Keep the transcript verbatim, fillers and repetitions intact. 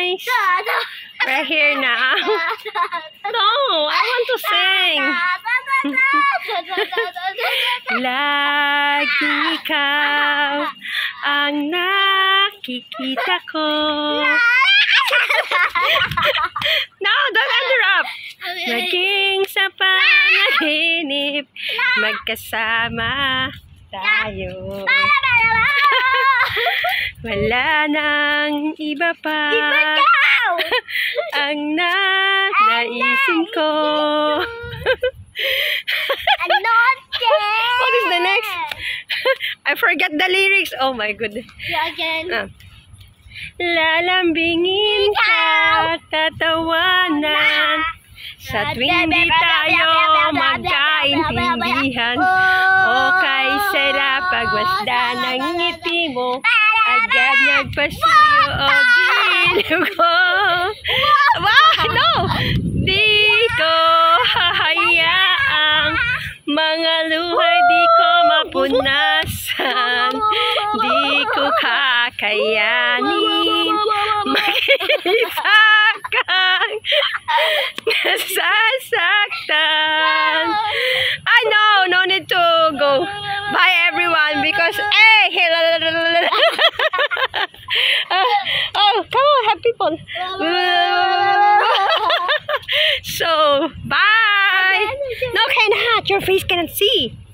guys. We're here now. No, I want to sing. Laging ikaw ang nakikita ko. No, don't interrupt. Naging sa panaginip, magkasama tayo. Wala nang iba pa ang naisin ko. What is the next? I forget the lyrics. Oh my goodness. Yeah, again. Ah. Lalambingin ka, tatawanan sa tuwing di tayo magkaintindihan. O kay sarap pagmasdan ng ngiti mo, agad nagpasuyo o giliw ko. Wow, no! Di ko hahayaang mga luha di ko mapunasan. Di ko kakayanin makita kang nasasaktan. I know, no need to go. Bye everyone because hey, uh, oh come on, have people. So bye. No, cannot. Your face cannot see.